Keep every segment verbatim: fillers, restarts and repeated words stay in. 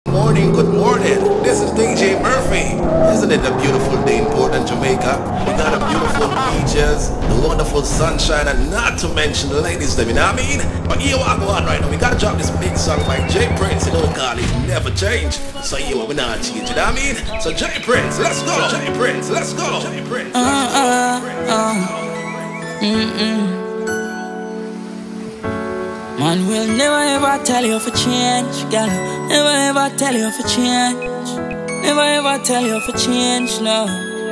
Morning, good morning. This is D J Murphy. Isn't it a beautiful day in Portland, Jamaica? We got a beautiful beaches, the wonderful sunshine, and not to mention the ladies, them, you know what I mean? But here what I go on right now, we gotta drop this big song by Jae Prynse, you know we call it Never Change. So here what we not change, you know what I mean? So Jae Prynse, let's go. Jae Prynse, let's go. Jae Prynse, let's go. Uh, uh, uh. Mm-mm. Man will never ever tell you for change, girl. Never ever tell you for change. Never ever tell you for change, no.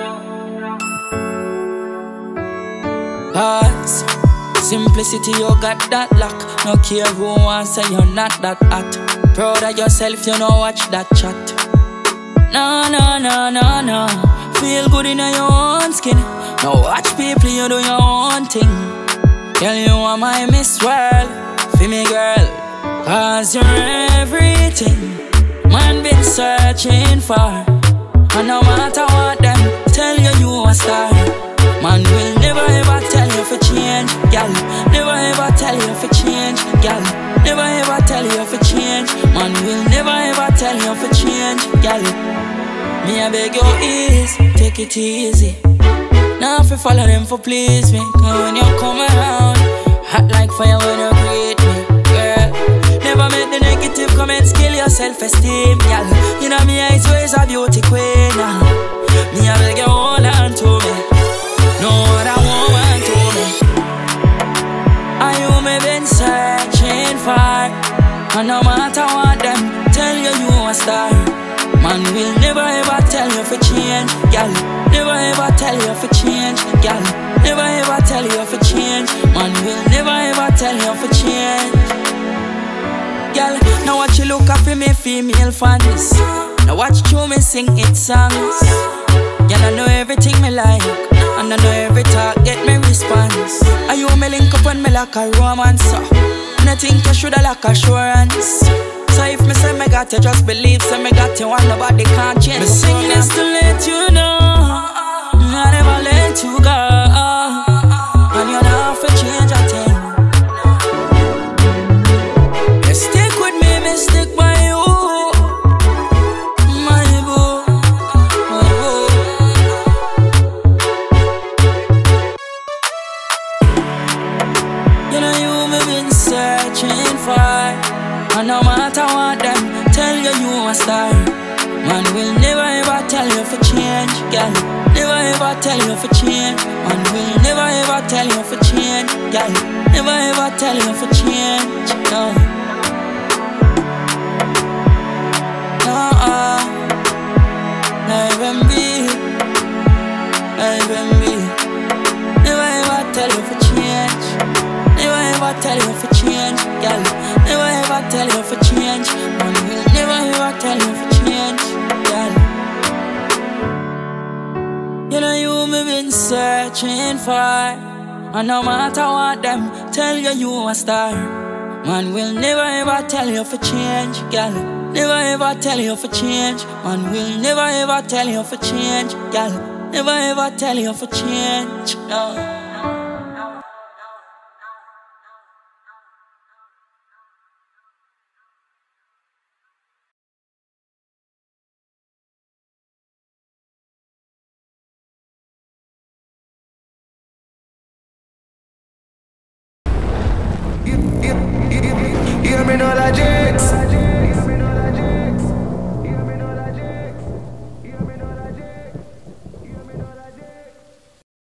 Cause simplicity, you got that luck. No care who wants say you're not that hot. Proud of yourself, you know, watch that chat. No, no, no, no, no. Feel good in your own skin. Now watch people, you do your own thing. Girl, you are my Miss World. Feel me, girl, cause you're everything man been searching for. And no matter what them tell you, you a star. Man will never ever tell you for change, girl. Never ever tell you for change, girl. Never ever tell you for change. Man will never ever tell you for change, girl. Me I beg you easy, take it easy. Now if you follow them for please me, cause when you come around, hot like fire when you greet me, girl. Never make the negative comments kill your self-esteem, girl. You know me eyes ways a beauty queen, uh. Me I beg you hold on to me. No other woman to me. And you me been searching for. And no matter what them tell you, you a star. Man will never ever tell you for change, girl. Never ever tell you for change, girl. Never ever tell you for change. Man will never ever tell you for change, girl. Now watch you look up for me female fans. Now watch you me sing it songs. Girl, I know everything me like, and I know every talk get me response. Are you me link up when me like a romance? And I think you shoulda like assurance. So if me say me got you, just believe. Say me got you and nobody can't change. Me sing this to let you know I never let you go. And you know for change a thing. You stick with me, me stick by you. My boo, my boo. You know you me been searching for. And no matter what them tell you, you a star. Man will never ever tell you for change, girl. Never ever tell you for change. Man will never ever tell you for change, girl. Never ever tell you for change, no. No, uh, never be, never be. Never ever tell you for change. Never ever tell you for change, girl. Never ever tell you for change. Man will never ever tell you for change, girl. You know you me been searching for. And no matter what them tell you, you a star. Man will never ever tell you for change, girl. Never ever tell you for change. Man will never ever tell you for change, girl. Never ever tell you for change, no.